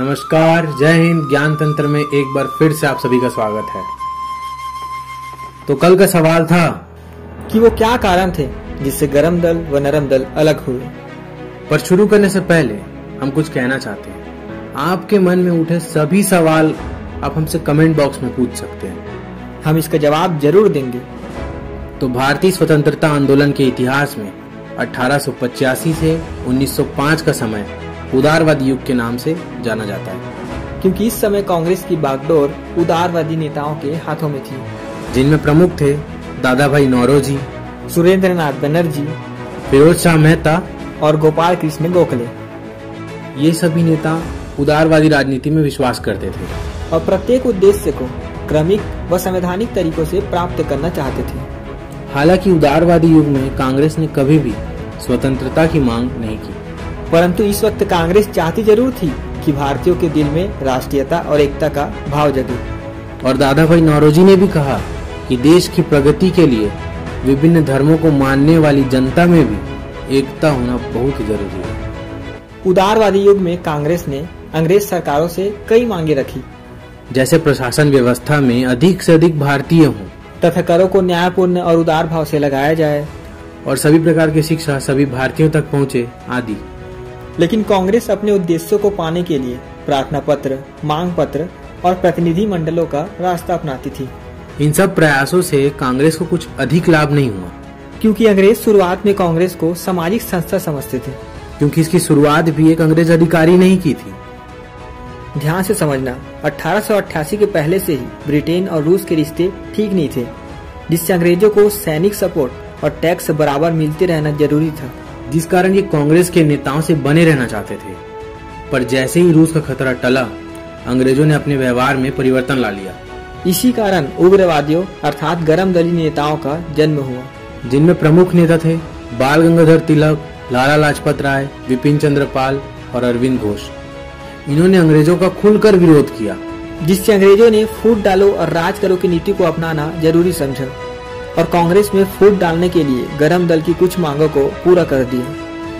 नमस्कार, जय हिंद। ज्ञान तंत्र में एक बार फिर से आप सभी का स्वागत है। तो कल का सवाल था कि वो क्या कारण थे जिससे गरम दल व नरम दल अलग हुए। पर शुरू करने से पहले हम कुछ कहना चाहते हैं। आपके मन में उठे सभी सवाल आप हमसे कमेंट बॉक्स में पूछ सकते हैं, हम इसका जवाब जरूर देंगे। तो भारतीय स्वतंत्रता आंदोलन के इतिहास में 1885 से 1905 का समय उदारवादी युग के नाम से जाना जाता है, क्योंकि इस समय कांग्रेस की बागडोर उदारवादी नेताओं के हाथों में थी, जिनमें प्रमुख थे दादा भाई नौरोजी, सुरेंद्र नाथ बनर्जी, फिरोज शाह मेहता और गोपाल कृष्ण गोखले। ये सभी नेता उदारवादी राजनीति में विश्वास करते थे और प्रत्येक उद्देश्य को क्रमिक व संवैधानिक तरीकों से प्राप्त करना चाहते थे। हालांकि उदारवादी युग में कांग्रेस ने कभी भी स्वतंत्रता की मांग नहीं की, परंतु इस वक्त कांग्रेस चाहती जरूर थी कि भारतीयों के दिल में राष्ट्रीयता और एकता का भाव जगे। और दादा भाई नौरोजी ने भी कहा कि देश की प्रगति के लिए विभिन्न धर्मों को मानने वाली जनता में भी एकता होना बहुत जरूरी है। उदारवादी युग में कांग्रेस ने अंग्रेज सरकारों से कई मांगे रखी, जैसे प्रशासन व्यवस्था में अधिक से अधिक भारतीय हों तथा करों को न्यायपूर्ण और उदार भाव से लगाया जाए और सभी प्रकार की शिक्षा सभी भारतीयों तक पहुंचे आदि। लेकिन कांग्रेस अपने उद्देश्यों को पाने के लिए प्रार्थना पत्र, मांग पत्र और प्रतिनिधि मंडलों का रास्ता अपनाती थी। इन सब प्रयासों से कांग्रेस को कुछ अधिक लाभ नहीं हुआ, क्योंकि अंग्रेज शुरुआत में कांग्रेस को सामाजिक संस्था समझते थे, क्योंकि इसकी शुरुआत भी एक अंग्रेज अधिकारी ने ही की थी। ध्यान से समझना, 1888 के पहले से ही ब्रिटेन और रूस के रिश्ते ठीक नहीं थे, जिससे अंग्रेजों को सैनिक सपोर्ट और टैक्स बराबर मिलते रहना जरूरी था, जिस कारण ये कांग्रेस के नेताओं से बने रहना चाहते थे। पर जैसे ही रूस का खतरा टला, अंग्रेजों ने अपने व्यवहार में परिवर्तन ला लिया। इसी कारण उग्रवादियों अर्थात गरम दली नेताओं का जन्म हुआ, जिनमें प्रमुख नेता थे बाल गंगाधर तिलक, लाला लाजपत राय, विपिन चंद्र पाल और अरविंद घोष। इन्होंने अंग्रेजों का खुलकर विरोध किया, जिससे अंग्रेजों ने फूट डालो और राज करो की नीति को अपनाना जरूरी समझा और कांग्रेस में फूट डालने के लिए गरम दल की कुछ मांगों को पूरा कर दिया।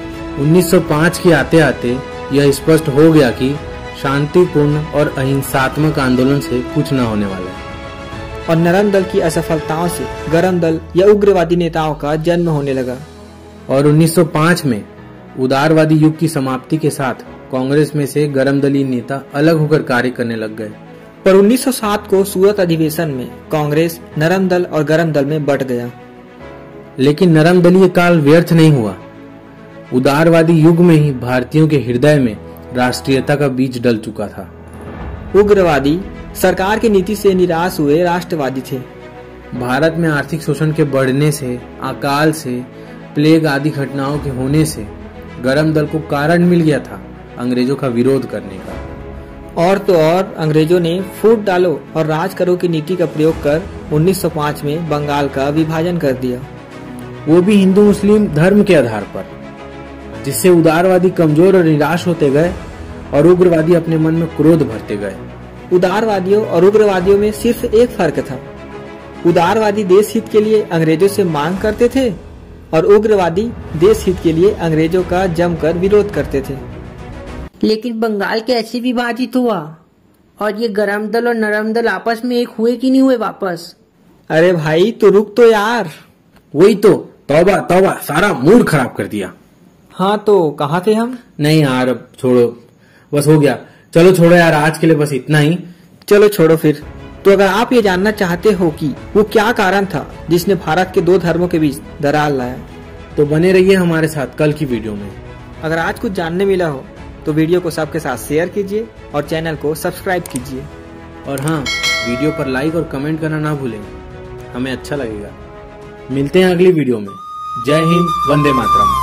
1905 के आते आते यह स्पष्ट हो गया कि शांतिपूर्ण और अहिंसात्मक आंदोलन से कुछ न होने वाला है और नरम दल की असफलताओं से गरम दल या उग्रवादी नेताओं का जन्म होने लगा। और 1905 में उदारवादी युग की समाप्ति के साथ कांग्रेस में से गरम दली नेता अलग होकर कार्य करने लग गए। पर 1907 को सूरत अधिवेशन में कांग्रेस नरम दल और गरम दल में बंट गया। लेकिन नरम दलीय काल व्यर्थ नहीं हुआ। उदारवादी युग में ही भारतीयों के हृदय में राष्ट्रीयता का बीज डल चुका था। उग्रवादी सरकार की नीति से निराश हुए राष्ट्रवादी थे। भारत में आर्थिक शोषण के बढ़ने से, अकाल से, प्लेग आदि घटनाओं के होने से गरम दल को कारण मिल गया था अंग्रेजों का विरोध करने का। और तो और अंग्रेजों ने फूट डालो और राज करो की नीति का प्रयोग कर 1905 में बंगाल का विभाजन कर दिया, वो भी हिंदू मुस्लिम धर्म के आधार पर, जिससे उदारवादी कमजोर और निराश होते गए और उग्रवादी अपने मन में क्रोध भरते गए। उदारवादियों और उग्रवादियों में सिर्फ एक फर्क था, उदारवादी देश हित के लिए अंग्रेजों से मांग करते थे और उग्रवादी देश हित के लिए अंग्रेजों का जमकर विरोध करते थे। लेकिन बंगाल कैसे विभाजित हुआ और ये गरम दल और नरम दल आपस में एक हुए कि नहीं हुए वापस? अरे भाई तो रुक तो यार। वही तो, तौबा तौबा, सारा मूड खराब कर दिया। हाँ तो कहाँ थे हम? नहीं यार, अब छोड़ो, बस हो गया। चलो छोड़ो यार, आज के लिए बस इतना ही। चलो छोड़ो फिर। तो अगर आप ये जानना चाहते हो कि वो क्या कारण था जिसने भारत के दो धर्मों के बीच दरार लाया, तो बने रहिए हमारे साथ कल की वीडियो में। अगर आज कुछ जानने मिला हो तो वीडियो को सबके साथ शेयर कीजिए और चैनल को सब्सक्राइब कीजिए। और हाँ, वीडियो पर लाइक और कमेंट करना ना भूलें, हमें अच्छा लगेगा। मिलते हैं अगली वीडियो में। जय हिंद, वंदे मातरम।